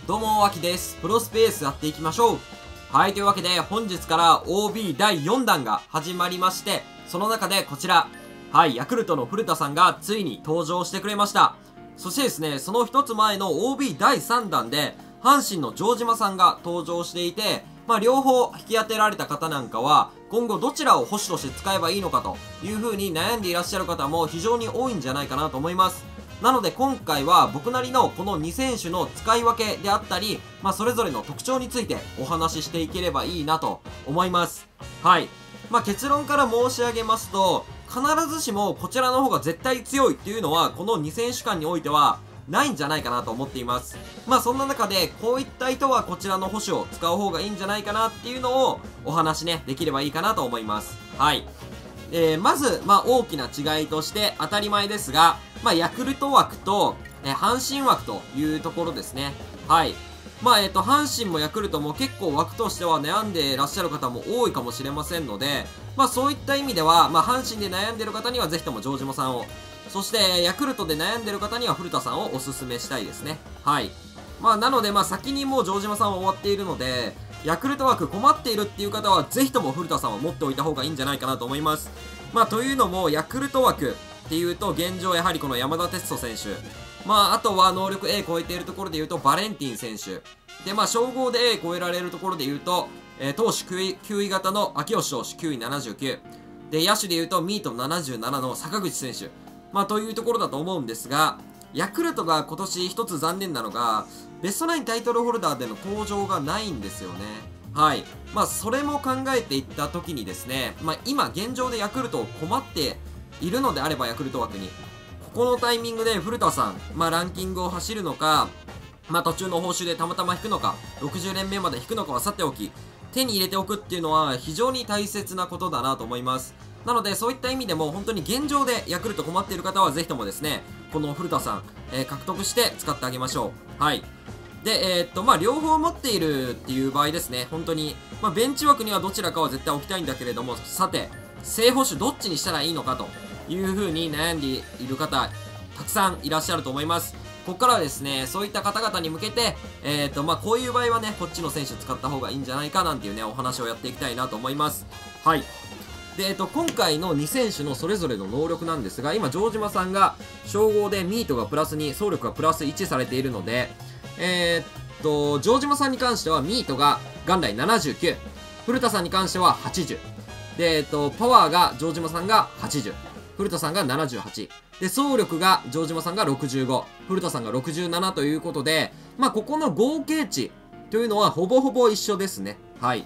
どうも、わきです。プロスペースやっていきましょう。はい、というわけで、本日から OB 第4弾が始まりまして、その中でこちら、はい、ヤクルトの古田さんがついに登場してくれました。そしてですね、その一つ前の OB 第3弾で、阪神の城島さんが登場していて、両方引き当てられた方なんかは、今後どちらを保守として使えばいいのかという風に悩んでいらっしゃる方も非常に多いんじゃないかなと思います。なので今回は僕なりのこの2選手の使い分けであったり、それぞれの特徴についてお話ししていければいいなと思います。はい。結論から申し上げますと、必ずしもこちらの方が絶対強いっていうのは、この2選手間においてはないんじゃないかなと思っています。そんな中で、こういった意図はこちらの保守を使う方がいいんじゃないかなっていうのをお話ね、できればいいかなと思います。はい。まず、大きな違いとして当たり前ですが、ヤクルト枠と、阪神枠というところですね。はい。阪神もヤクルトも結構枠としては悩んでいらっしゃる方も多いかもしれませんので、そういった意味では、阪神で悩んでいる方にはぜひとも城島さんを、そしてヤクルトで悩んでいる方には古田さんをお勧めしたいですね。はい。なので、先にもう城島さんは終わっているので、ヤクルト枠困っているっていう方は、ぜひとも古田さんを持っておいた方がいいんじゃないかなと思います。というのも、ヤクルト枠っていうと、現状やはりこの山田哲人選手。あとは能力 A 超えているところで言うと、バレンティン選手。で、称号で A 超えられるところで言うと、投手9位型の秋吉投手9位79。で、野手で言うと、ミート77の坂口選手。というところだと思うんですが、ヤクルトが今年一つ残念なのが、ベストナインタイトルホルダーでの登場がないんですよね。はい。それも考えていった時にですね、今現状でヤクルトを困っているのであればヤクルト枠に、ここのタイミングで古田さん、ランキングを走るのか、途中の報酬でたまたま引くのか、60連目まで引くのかはさておき、手に入れておくっていうのは非常に大切なことだなと思います。なので、そういった意味でも本当に現状でヤクルト困っている方はぜひともですね、この古田さん、獲得して使ってあげましょう。はい。で、両方持っているっていう場合ですね、本当に、ベンチ枠にはどちらかは絶対置きたいんだけれども、さて、正捕手どっちにしたらいいのかという風に悩んでいる方、たくさんいらっしゃると思います。ここからはですね、そういった方々に向けて、こういう場合はね、こっちの選手使った方がいいんじゃないかなんていうね、お話をやっていきたいなと思います。はい。で、今回の2選手のそれぞれの能力なんですが、今、城島さんが、称号でミートがプラス2、走力がプラス1されているので、城島さんに関しては、ミートが元来79、古田さんに関しては80、で、パワーが城島さんが80、古田さんが78、で、走力が城島さんが65、古田さんが67ということで、ここの合計値というのはほぼほぼ一緒ですね。はい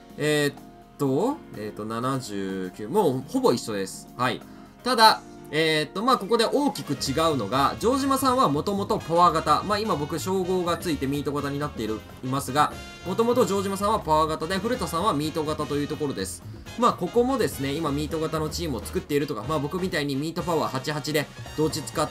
。79、もうほぼ一緒です。はい。ただ、ここで大きく違うのが、城島さんはもともとパワー型。今僕、称号がついてミート型になっていますが、もともと城島さんはパワー型で、古田さんはミート型というところです。ここもですね、今ミート型のチームを作っているとか、僕みたいにミートパワー88で、同値使って、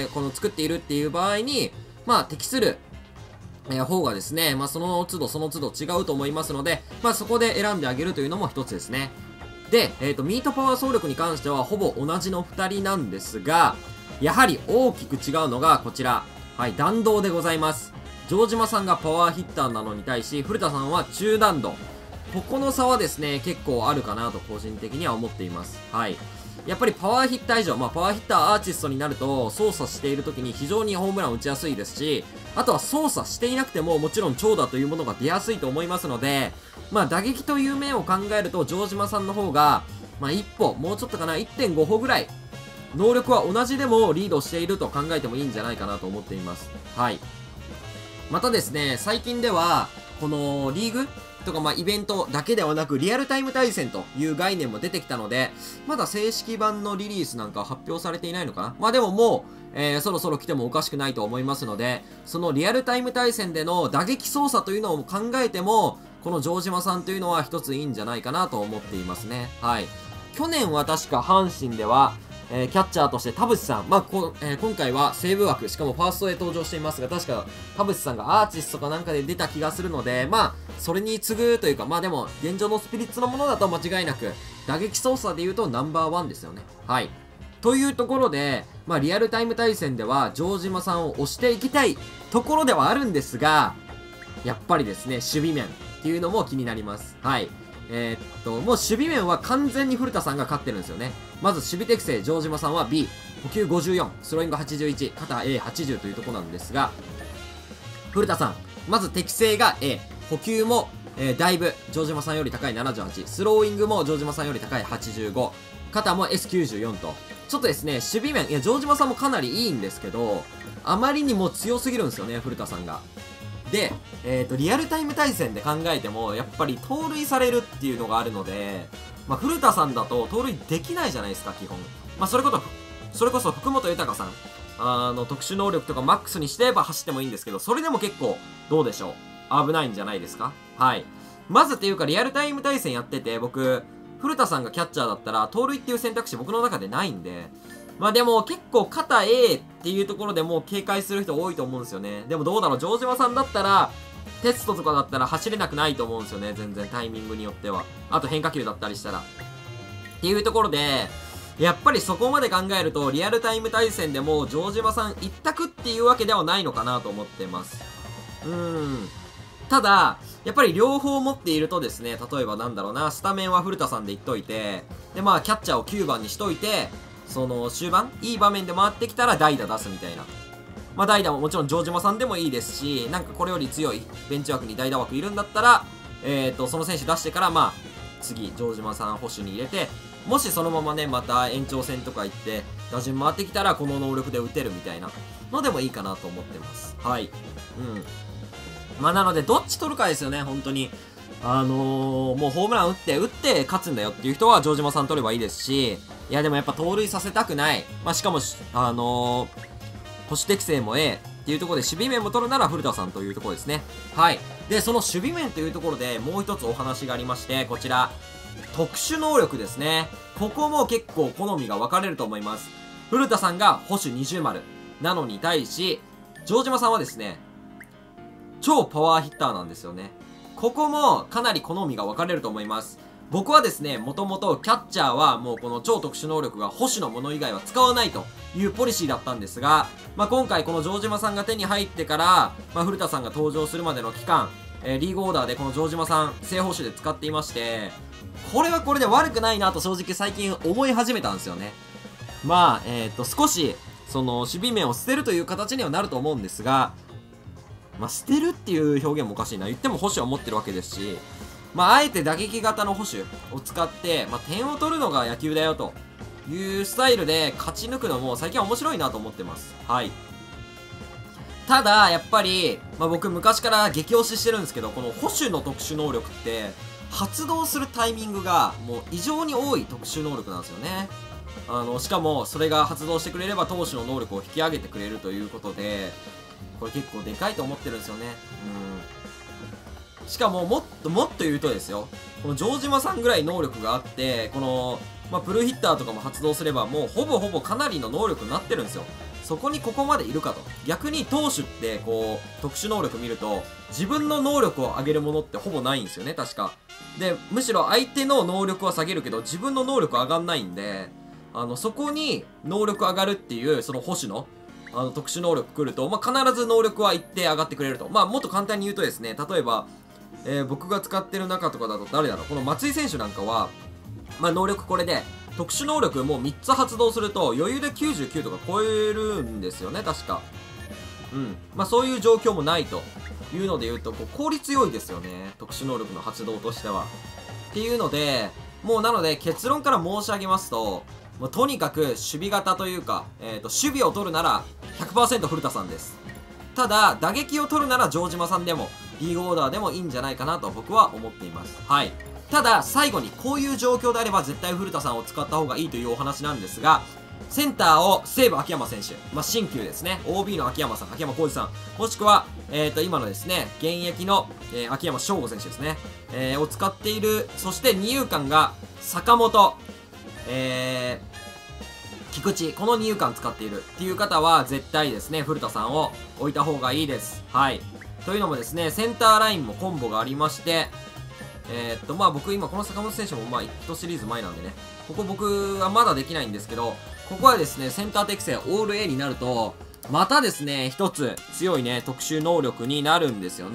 作っているっていう場合に、適する、方がですね、その都度その都度違うと思いますので、そこで選んであげるというのも一つですね。で、ミートパワー走力に関してはほぼ同じの2人なんですが、やはり大きく違うのがこちら。はい、弾道でございます。城島さんがパワーヒッターなのに対し、古田さんは中弾道。ここの差はですね、結構あるかなと個人的には思っています。はい。やっぱりパワーヒッター以上、パワーヒッターアーティストになると、操作している時に非常にホームラン打ちやすいですし、あとは操作していなくてももちろん長打というものが出やすいと思いますので、打撃という面を考えると、城島さんの方が、1歩、もうちょっとかな、1.5 歩ぐらい、能力は同じでもリードしていると考えてもいいんじゃないかなと思っています。はい。またですね、最近では、このリーグとかイベントだけではなくリアルタイム対戦という概念も出てきたので、まだ正式版のリリースなんかは発表されていないのかな。でももう、そろそろ来てもおかしくないと思いますので、そのリアルタイム対戦での打撃操作というのを考えても、この城島さんというのは一ついいんじゃないかなと思っていますね。はい。去年は確か阪神では、キャッチャーとして田淵さん、今回は西武枠、しかもファーストへ登場していますが、確か田淵さんがアーティストかなんかで出た気がするので、それに次ぐというか、でも、現状のスピリッツのものだと間違いなく、打撃操作で言うとナンバーワンですよね。はい。というところで、リアルタイム対戦では、城島さんを押していきたいところではあるんですが、 やっぱりですね、守備面っていうのも気になります。はい。もう守備面は完全に古田さんが勝ってるんですよね。まず守備適正、城島さんは B、補給54、スローイング81、肩 A80 というところなんですが、古田さん、まず適正が A、補給も、だいぶ、城島さんより高い78、スローイングも城島さんより高い85、肩も S94 と、ちょっとですね、守備面、いや、城島さんもかなりいいんですけど、あまりにも強すぎるんですよね、古田さんが。で、リアルタイム対戦で考えても、やっぱり盗塁されるっていうのがあるので、まあ、古田さんだと盗塁できないじゃないですか、基本。まあ、それこそ福本豊さん、特殊能力とかマックスにしてれば走ってもいいんですけど、それでも結構、どうでしょう。危ないんじゃないですか。はい。まずっていうか、リアルタイム対戦やってて、僕、古田さんがキャッチャーだったら、盗塁っていう選択肢僕の中でないんで、まあでも結構肩 A っていうところでもう警戒する人多いと思うんですよね。でもどうだろう、城島さんだったら、テストとかだったら走れなくないと思うんですよね。全然タイミングによっては。あと変化球だったりしたら。っていうところで、やっぱりそこまで考えると、リアルタイム対戦でも城島さん一択っていうわけではないのかなと思ってます。ただ、やっぱり両方持っているとですね、例えばなんだろうな、スタメンは古田さんで言っといて、でまあキャッチャーを9番にしといて、その終盤、いい場面で回ってきたら代打出すみたいな。まあ代打ももちろん城島さんでもいいですし、なんかこれより強いベンチ枠に代打枠いるんだったら、その選手出してから、まあ、次、城島さん捕手に入れて、もしそのままね、また延長戦とか行って、打順回ってきたらこの能力で打てるみたいなのでもいいかなと思ってます。はい。まあなので、どっち取るかですよね、本当に。もうホームラン打って勝つんだよっていう人は城島さん取ればいいですし、いやでもやっぱ盗塁させたくない。まあしかも、保守適正も A っていうところで守備面も取るなら古田さんというところですね。はい。で、その守備面というところでもう一つお話がありまして、こちら、特殊能力ですね。ここも結構好みが分かれると思います。古田さんが保守20丸なのに対し、城島さんはですね、超パワーヒッターなんですよね。ここもかなり好みが分かれると思います。僕はですね、もともとキャッチャーはもうこの超特殊能力が保守のもの以外は使わないというポリシーだったんですが、まあ、今回この城島さんが手に入ってから、まあ、古田さんが登場するまでの期間、リーグオーダーでこの城島さん正捕手で使っていまして、これはこれで悪くないなと正直最近思い始めたんですよね。まあ、少し、その守備面を捨てるという形にはなると思うんですが、まあ、捨てるっていう表現もおかしいな。言っても保守は持ってるわけですし、まあ、あえて打撃型の保守を使って、まあ、点を取るのが野球だよというスタイルで勝ち抜くのも最近は面白いなと思ってます。はい。ただ、やっぱり、まあ、僕昔から激推ししてるんですけど、この保守の特殊能力って、発動するタイミングがもう異常に多い特殊能力なんですよね。しかも、それが発動してくれれば投手の能力を引き上げてくれるということで、これ結構でかいと思ってるんですよね。しかも、もっと言うとですよ。この城島さんぐらい能力があって、この、まあ、プルヒッターとかも発動すれば、もうほぼかなりの能力になってるんですよ。そこにここまでいるかと。逆に投手って、こう、特殊能力見ると、自分の能力を上げるものってほぼないんですよね、確か。で、むしろ相手の能力は下げるけど、自分の能力上がんないんで、そこに能力上がるっていう、その保守の、特殊能力来ると、まあ、必ず能力は一定上がってくれると。まあ、もっと簡単に言うとですね、例えば、僕が使ってる中とかだと誰だろう、この松井選手なんかは、まあ、能力これで、特殊能力もう3つ発動すると余裕で99とか超えるんですよね、確か。まあ、そういう状況もないというので言うと、こう効率良いですよね、特殊能力の発動としては。っていうので、もうなので結論から申し上げますと、もうとにかく守備型というか、守備を取るなら 100% 古田さんです。ただ、打撃を取るなら城島さんでも、リーグオーダーでもいいんじゃないかなと僕は思っています。はい。ただ、最後にこういう状況であれば絶対古田さんを使った方がいいというお話なんですが、センターを西武秋山選手、まあ、新旧ですね、OB の秋山さん、秋山浩二さん、もしくは、今のですね、現役の、秋山翔吾選手ですね、を使っている、そして二遊間が坂本、菊池、この二遊間使っているっていう方は絶対ですね、古田さんを置いた方がいいです。はい。というのもですね、センターラインもコンボがありまして、まあ僕今この坂本選手もまあ1シリーズ前なんでね、ここ僕はまだできないんですけど、ここはですね、センター適正オール A になると、またですね、一つ強いね、特殊能力になるんですよね。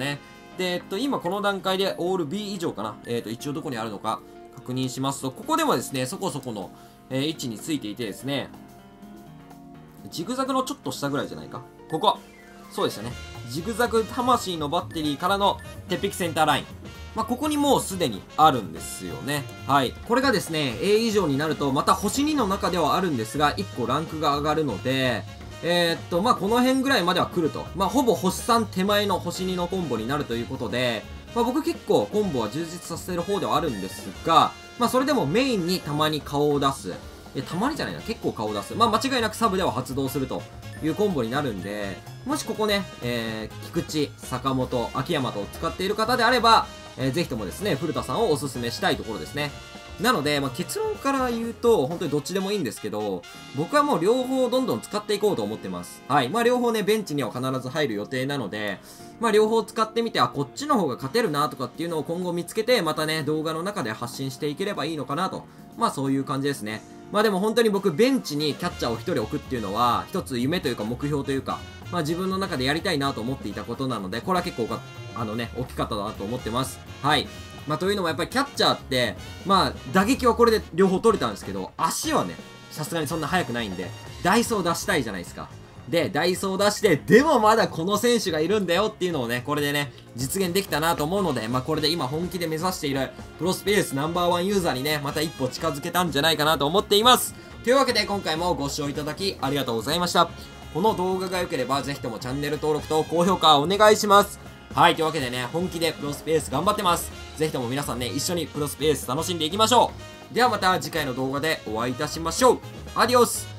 で、今この段階でオール B 以上かな。一応どこにあるのか確認しますと、ここでもですね、そこそこの、位置についていてですね、ジグザグのちょっと下ぐらいじゃないか。ここ。そうでしたね。ジグザグ魂のバッテリーからの鉄壁センターライン。まあ、ここにもうすでにあるんですよね。はい。これがですね、A 以上になると、また星2の中ではあるんですが、1個ランクが上がるので、まあ、この辺ぐらいまでは来ると。まあ、ほぼ星3手前の星2のコンボになるということで、まあ、僕結構コンボは充実させる方ではあるんですが、まあ、それでもメインにたまに顔を出す。たまにじゃないな、結構顔を出す。まあ、間違いなくサブでは発動するというコンボになるんで、もしここね、菊池、坂本、秋山と使っている方であれば、ぜひともですね、古田さんをおすすめしたいところですね。なので、まあ、結論から言うと、本当にどっちでもいいんですけど、僕はもう両方どんどん使っていこうと思ってます。はい。まあ、両方ね、ベンチには必ず入る予定なので、まあ、両方使ってみて、あ、こっちの方が勝てるなとかっていうのを今後見つけて、またね、動画の中で発信していければいいのかなと。まあ、そういう感じですね。まあでも本当に僕、ベンチにキャッチャーを一人置くっていうのは、一つ夢というか目標というか、まあ自分の中でやりたいなと思っていたことなので、これは結構大きかったなと思ってます。はい。まあというのもやっぱりキャッチャーって、まあ打撃はこれで両方取れたんですけど、足はね、さすがにそんな速くないんで、ダイソー出したいじゃないですか。で、ダイソー出して、でもまだこの選手がいるんだよっていうのをね、これでね、実現できたなと思うので、まあこれで今本気で目指しているプロスペースNo.1ユーザーにね、また一歩近づけたんじゃないかなと思っています。というわけで今回もご視聴いただきありがとうございました。この動画が良ければぜひともチャンネル登録と高評価お願いします。はい、というわけでね、本気でプロスペース頑張ってます。ぜひとも皆さんね、一緒にプロスペース楽しんでいきましょう。ではまた次回の動画でお会いいたしましょう。アディオス。